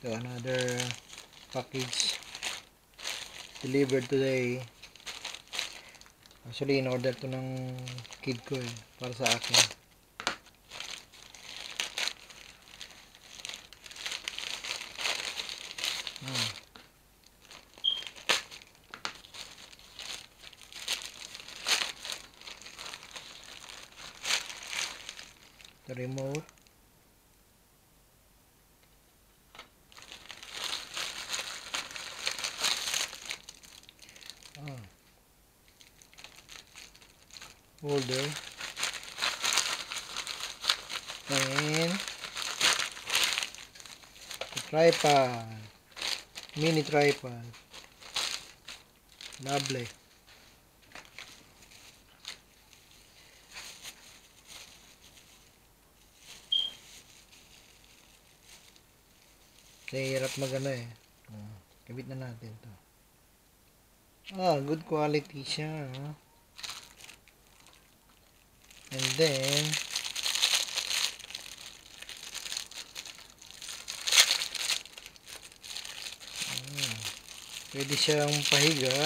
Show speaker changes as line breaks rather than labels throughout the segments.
So another package delivered today. Actually, in-order to ng kid ko para sa akin. The remote. Holder. And the tripod. Mini tripod. Lovely. Kasi hirap magano eh. Kabit na natin to. Good quality siya. And then pwede siyang pahiga.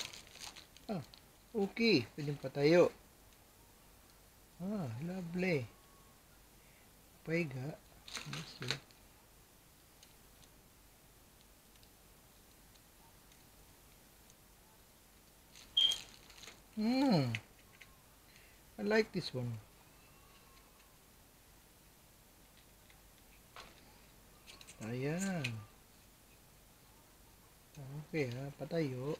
Okay. Pwedeng patayo. Lovely. Pahiga. Let's see. I like this one. Ayan. Okay patayo.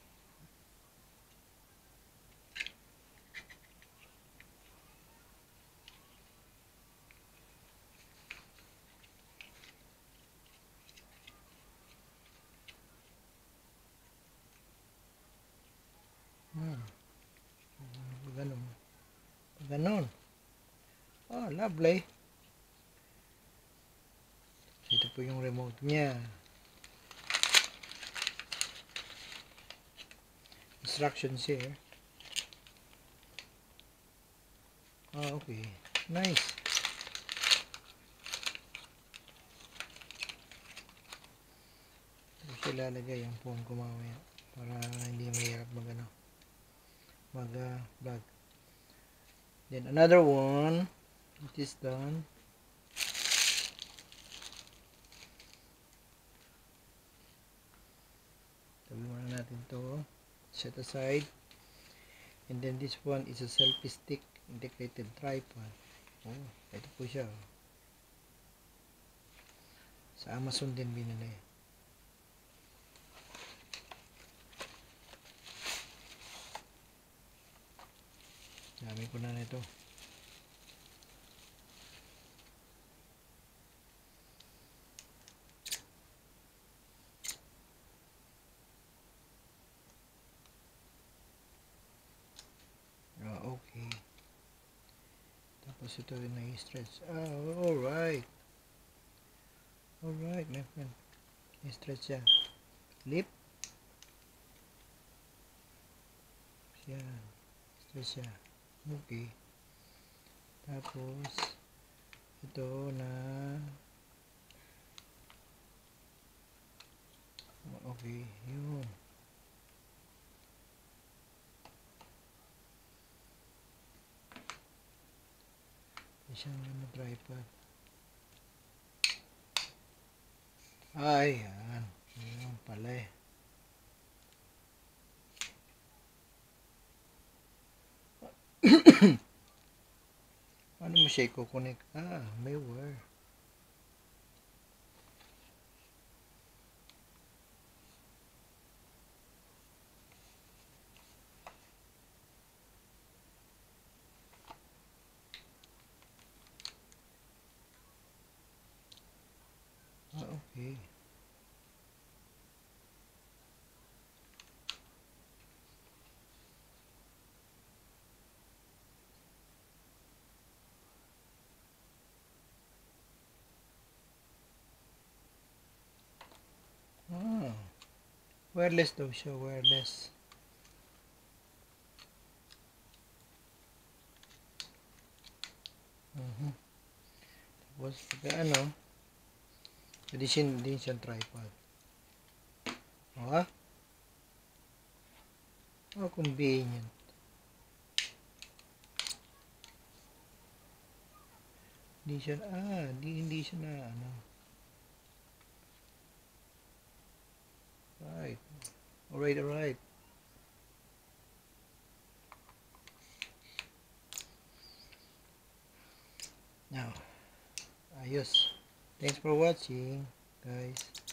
Ganon. Lovely. Ito po yung remote niya. Instructions here. Okay. Nice. Ito siya lalagay yung phone ko mamaya para hindi mahirap mag-vlog. Then another one. It is done. Tabi muna natin to. Set aside. And then this one is a selfie stick integrated tripod. Ito po siya. Sa Amazon din binili. Dami ko na nito. Okay. Tapos ito rin na-stretch. Alright. Alright, my friend. I-stretch siya. Lip. Yan. Stretch siya. Okay. Tapos, ito na okay. Yun. Siyang tripod. Ayan. Ayan pala eh. Paano mo siya i-connect? May wire. Okay. Wireless daw siya, wireless. Tapos pagka Hindi siyang tripod. Oh, oh, convenient. Hindi siya na, ano. Right. Alright. Now, ayos. Thanks for watching, guys.